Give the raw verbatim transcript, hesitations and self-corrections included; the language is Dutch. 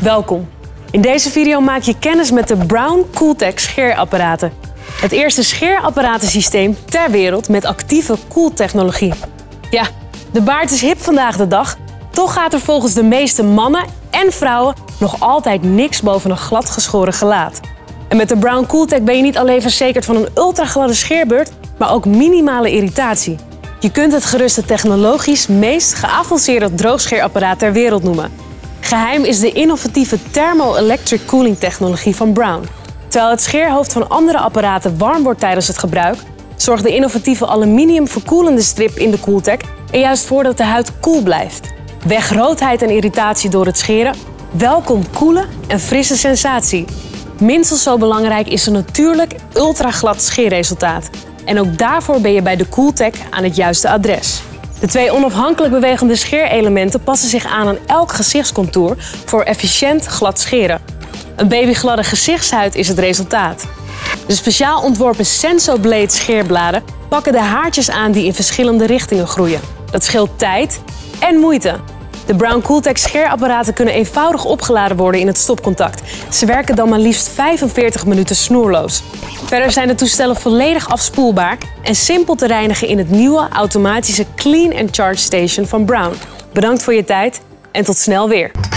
Welkom. In deze video maak je kennis met de Braun Cooltech scheerapparaten. Het eerste scheerapparatensysteem ter wereld met actieve koeltechnologie. Ja, de baard is hip vandaag de dag. Toch gaat er volgens de meeste mannen en vrouwen nog altijd niks boven een gladgeschoren gelaat. En met de Braun Cooltech ben je niet alleen verzekerd van een ultragladde scheerbeurt, maar ook minimale irritatie. Je kunt het gerust het technologisch meest geavanceerde droogscheerapparaat ter wereld noemen. Geheim is de innovatieve thermo-electric cooling technologie van Braun. Terwijl het scheerhoofd van andere apparaten warm wordt tijdens het gebruik, zorgt de innovatieve aluminium verkoelende strip in de Cooltech er juist voor dat de huid koel blijft. Weg roodheid en irritatie door het scheren, welkom koele en frisse sensatie. Minstens zo belangrijk is een natuurlijk ultraglad scheerresultaat. En ook daarvoor ben je bij de Cooltech aan het juiste adres. De twee onafhankelijk bewegende scheerelementen passen zich aan aan elk gezichtscontour voor efficiënt glad scheren. Een babygladde gezichtshuid is het resultaat. De speciaal ontworpen SensoBlade scheerbladen pakken de haartjes aan die in verschillende richtingen groeien. Dat scheelt tijd en moeite. De Braun Cooltech scheerapparaten kunnen eenvoudig opgeladen worden in het stopcontact. Ze werken dan maar liefst vijfenveertig minuten snoerloos. Verder zijn de toestellen volledig afspoelbaar en simpel te reinigen in het nieuwe automatische Clean and Charge Station van Braun. Bedankt voor je tijd en tot snel weer.